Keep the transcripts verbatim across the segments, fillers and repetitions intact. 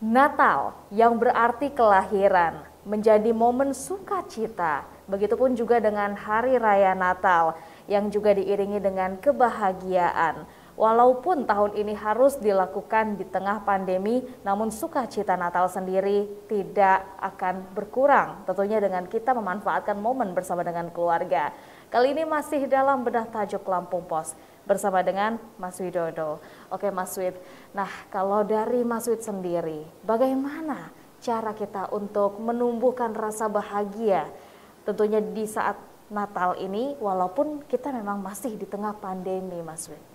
Natal yang berarti kelahiran menjadi momen sukacita. Begitupun juga dengan Hari Raya Natal yang juga diiringi dengan kebahagiaan. Walaupun tahun ini harus dilakukan di tengah pandemi, namun sukacita Natal sendiri tidak akan berkurang. Tentunya dengan kita memanfaatkan momen bersama dengan keluarga. Kali ini masih dalam bedah tajuk Lampung Pos bersama dengan Mas Widodo. Oke Mas Wid, nah kalau dari Mas Wid sendiri, bagaimana cara kita untuk menumbuhkan rasa bahagia tentunya di saat Natal ini walaupun kita memang masih di tengah pandemi, Mas Wid?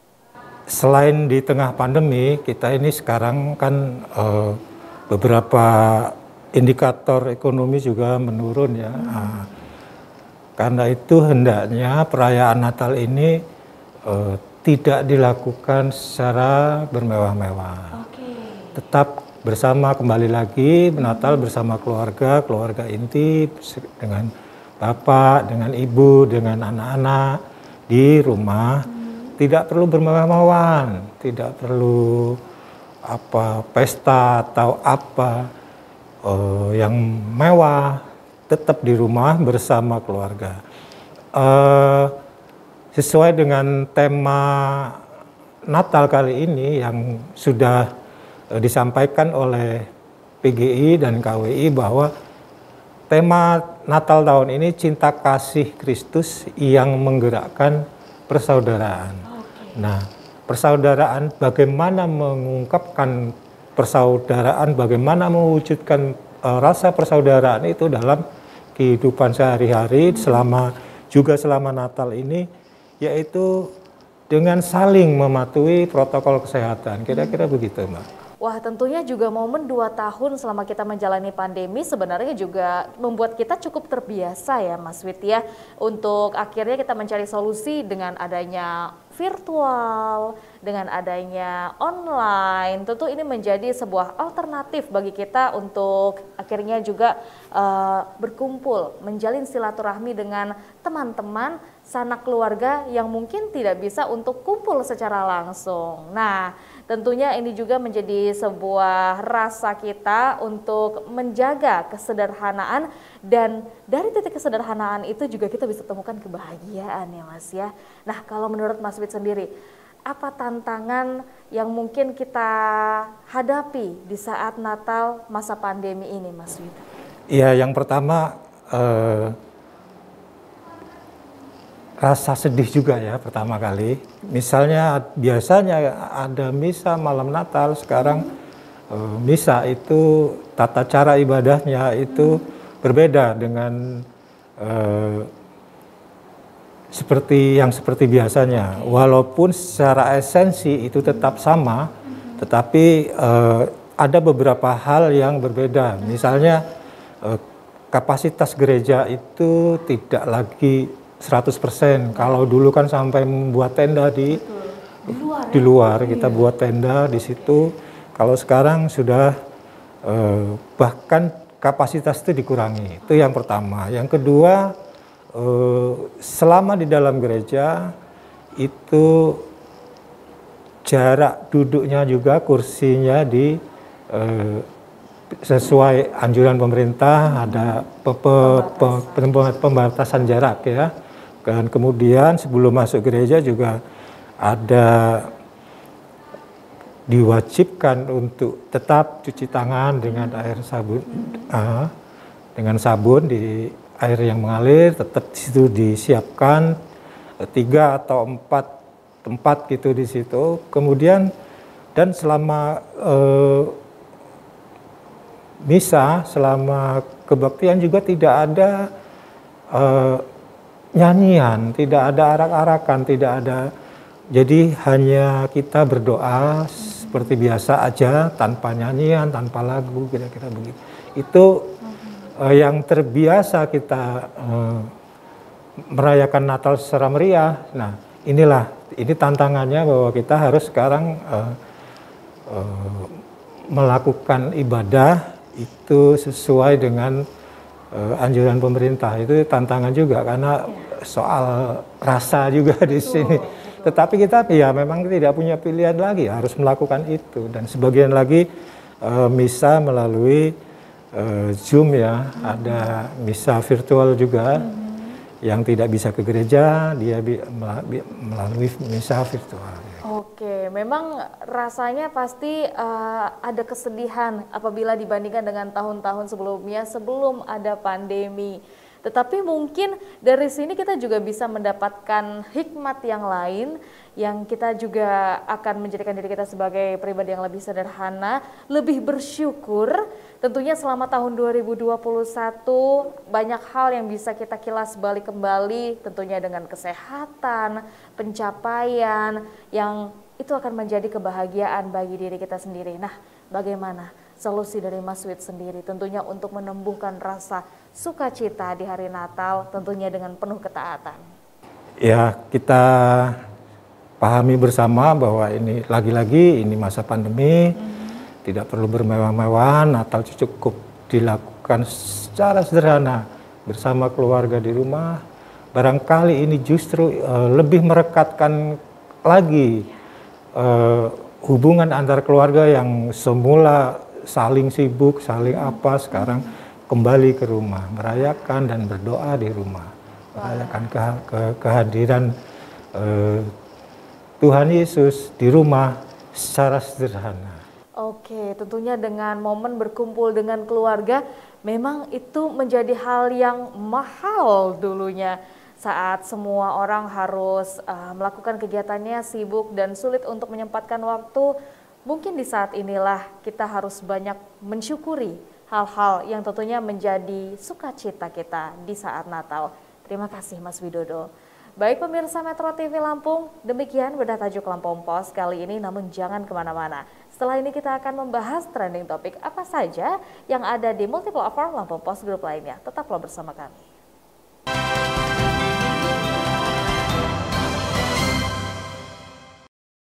Selain di tengah pandemi, kita ini sekarang kan uh, beberapa indikator ekonomi juga menurun ya. Hmm. Uh, karena itu hendaknya perayaan Natal ini uh, tidak dilakukan secara bermewah-mewah. Okay. Tetap bersama, kembali lagi Natal bersama keluarga, keluarga inti dengan bapak, dengan ibu, dengan anak-anak di rumah. Hmm. Tidak perlu bermewah-mewahan, tidak perlu apa pesta atau apa uh, yang mewah, tetap di rumah bersama keluarga. Uh, sesuai dengan tema Natal kali ini yang sudah uh, disampaikan oleh P G I dan K W I bahwa tema Natal tahun ini cinta kasih Kristus yang menggerakkan persaudaraan. Nah, persaudaraan, bagaimana mengungkapkan persaudaraan, bagaimana mewujudkan uh, rasa persaudaraan itu dalam kehidupan sehari-hari selama juga selama Natal ini, yaitu dengan saling mematuhi protokol kesehatan. Kira-kira begitu, Mbak. Wah, tentunya juga momen dua tahun selama kita menjalani pandemi sebenarnya juga membuat kita cukup terbiasa ya Mas Wid ya. Untuk akhirnya kita mencari solusi dengan adanya virtual, dengan adanya online. Tentu ini menjadi sebuah alternatif bagi kita untuk akhirnya juga uh, berkumpul, menjalin silaturahmi dengan teman-teman, sanak keluarga yang mungkin tidak bisa untuk kumpul secara langsung. Nah, tentunya ini juga menjadi sebuah rasa kita untuk menjaga kesederhanaan dan dari titik kesederhanaan itu juga kita bisa temukan kebahagiaan ya Mas ya. Nah, kalau menurut Mas Wid sendiri, apa tantangan yang mungkin kita hadapi di saat Natal masa pandemi ini Mas Wid? Iya, yang pertama eh, rasa sedih juga ya pertama kali. Misalnya biasanya ada misa malam Natal, sekarang eh, misa itu tata cara ibadahnya itu hmm. berbeda dengan eh, seperti yang seperti biasanya. Walaupun secara esensi itu tetap sama, hmm. tetapi eh, ada beberapa hal yang berbeda. Misalnya eh, kapasitas gereja itu tidak lagi seratus persen. Kalau dulu kan sampai membuat tenda di di luar, di luar ya? Kita iya. buat tenda di situ. Kalau sekarang sudah eh, bahkan kapasitas itu dikurangi. Itu yang pertama. Yang kedua, eh, selama di dalam gereja itu jarak duduknya juga kursinya di eh, sesuai anjuran pemerintah, ada pe, pe, pe, pembatasan jarak ya. Dan kemudian sebelum masuk gereja juga ada diwajibkan untuk tetap cuci tangan dengan air sabun, uh, dengan sabun di air yang mengalir, tetap di situ disiapkan tiga atau empat tempat gitu di situ. Kemudian dan selama uh, misa, selama kebaktian juga tidak ada uh, nyanyian, tidak ada arak-arakan, tidak ada. Jadi hanya kita berdoa seperti biasa aja, tanpa nyanyian, tanpa lagu, kira-kira begitu. Itu uh, yang terbiasa kita uh, merayakan Natal secara meriah. Nah, inilah, ini tantangannya bahwa kita harus sekarang uh, uh, melakukan ibadah itu sesuai dengan uh, anjuran pemerintah. Itu tantangan juga karena soal rasa juga di sini. Tetapi kita ya memang tidak punya pilihan lagi, harus melakukan itu. Dan sebagian lagi uh, misa melalui uh, Zoom ya, hmm. ada misa virtual juga. Hmm. Yang tidak bisa ke gereja, dia melalui misa virtual. Oke, memang rasanya pasti uh, ada kesedihan apabila dibandingkan dengan tahun-tahun sebelumnya sebelum ada pandemi. Tetapi mungkin dari sini kita juga bisa mendapatkan hikmat yang lain yang kita juga akan menjadikan diri kita sebagai pribadi yang lebih sederhana, lebih bersyukur. Tentunya selama tahun dua ribu dua puluh satu banyak hal yang bisa kita kilas balik kembali, tentunya dengan kesehatan, pencapaian yang itu akan menjadi kebahagiaan bagi diri kita sendiri. Nah, bagaimana solusi dari Mas Wid sendiri tentunya untuk menumbuhkan rasa sukacita di hari Natal tentunya dengan penuh ketaatan? Ya, kita pahami bersama bahwa ini lagi-lagi ini masa pandemi, hmm. tidak perlu bermewah-mewahan, Natal cukup dilakukan secara sederhana bersama keluarga di rumah. Barangkali ini justru uh, lebih merekatkan lagi uh, hubungan antar keluarga yang semula saling sibuk, saling apa, sekarang kembali ke rumah, merayakan dan berdoa di rumah, merayakan ke, ke, kehadiran uh, Tuhan Yesus di rumah secara sederhana. Oke, tentunya dengan momen berkumpul dengan keluarga, memang itu menjadi hal yang mahal dulunya. Saat semua orang harus uh, melakukan kegiatannya sibuk dan sulit untuk menyempatkan waktu, mungkin di saat inilah kita harus banyak mensyukuri hal-hal yang tentunya menjadi sukacita kita di saat Natal. Terima kasih Mas Widodo. Baik pemirsa Metro T V Lampung, demikian bedah tajuk Lampung Pos kali ini, namun jangan kemana-mana. Setelah ini kita akan membahas trending topik apa saja yang ada di multi platform Lampung Pos Group lainnya. Tetaplah bersama kami.